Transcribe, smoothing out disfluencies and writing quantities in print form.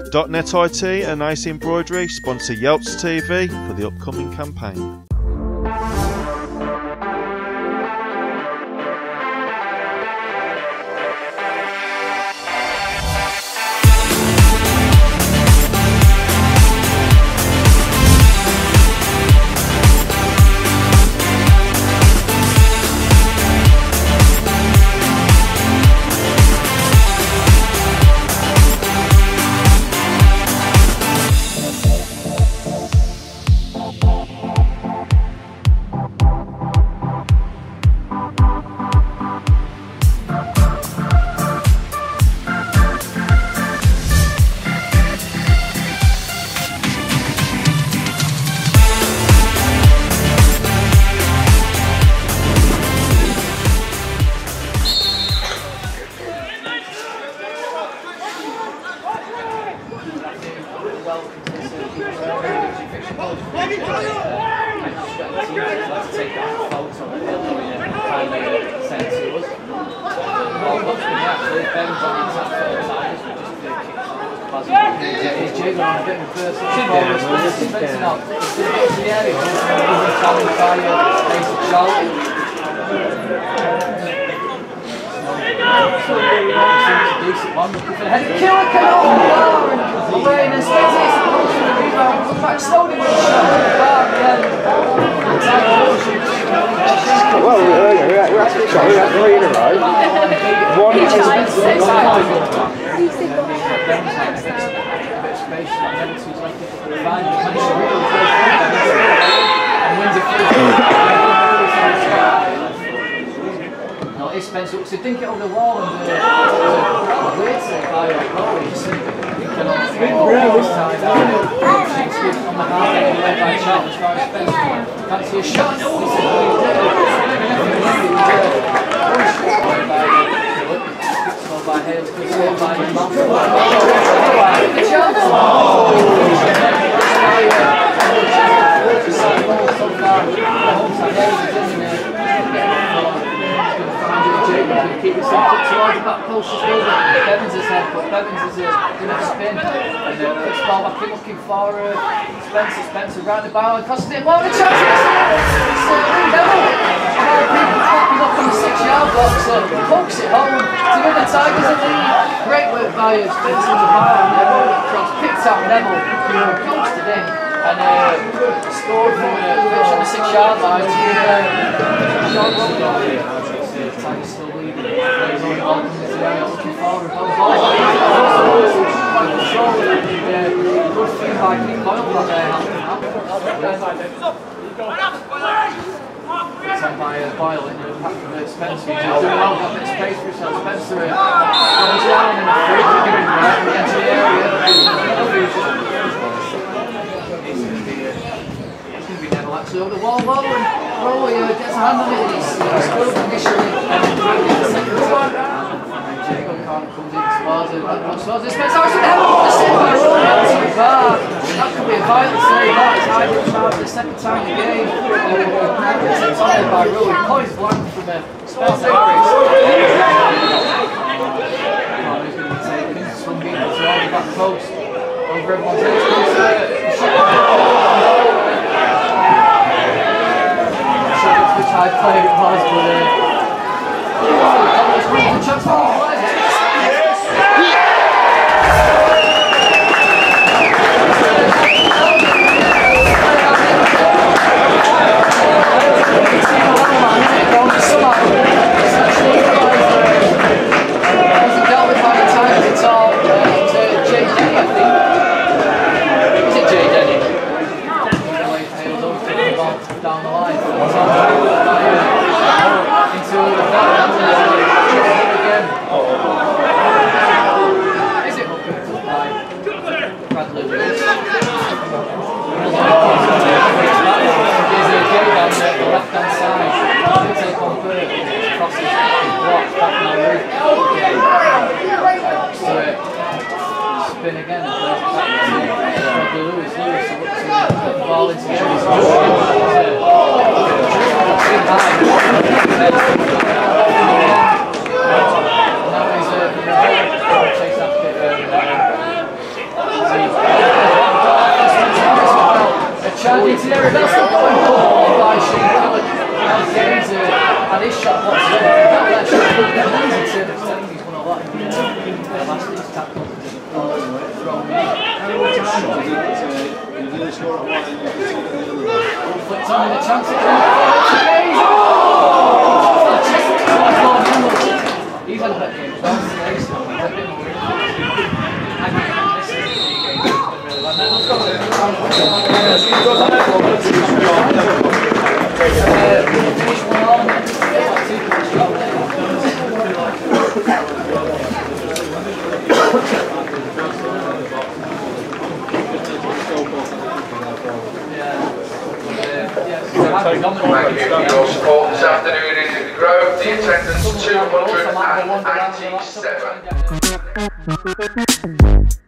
.NET IT and Ace Embroidery sponsor Yelps TV for the upcoming campaign. So dink it over the wall and weird thing by your goal. You see, you can on the half end led by Charles as far as Spencer. Fancy a shot? He said, by Hales, good save by him. The chance! Keep it centred towards the back post as well. Bevins is head, but Bevins is going to spin. And puts the ball back in looking for Spencer. Spencer round the barrel and costing it. What a chance! It's Ring Devil. People popping up on the 6-yard box. Pokes it home to give the Tigers a lead. Great work by Spencer in the barrel. Cross picked out Neville. Ghosted in. And scored from pitch on the 6-yard line to give Sean Rowan. Tigers still leading. Plays on ball comes in the area looking forward. Ball good feed by King Boyle on there. It's on by Boyle in the pack from Spencer. He's doing well, got a bit of space for himself. Spencer comes down in the field, giving him right in the edge of the area. Actually over the wall, Rowan gets a hand on it and he's scored initially and then the second time. And Jacob Carter comes in towards it, Spencer actually the hell the save by Rowan out to the bar. That could be a violent save, that is high for the second time in the game. It's on there by Rowan, points blank from Spencer. Carter's going to be taken, swung in towards the back post. Over everyone's head. Which I played it was, wasn't dealt with by the Tigers at all. Jay Denny, I think. Is it Jay Denny? Down the line. Into the back again. Is it hooked by Bradley Lewis? There's a Jay down there on the left hand side. Take on third. Crosses blocked back now. Spin again and plays it back to Bradley Lewis. Lewis looks to put the ball into the chase after chance at he's had a better game as well. He's a bit more. Finish one on. Thank you for your support this afternoon in the Grove. The attendance 287.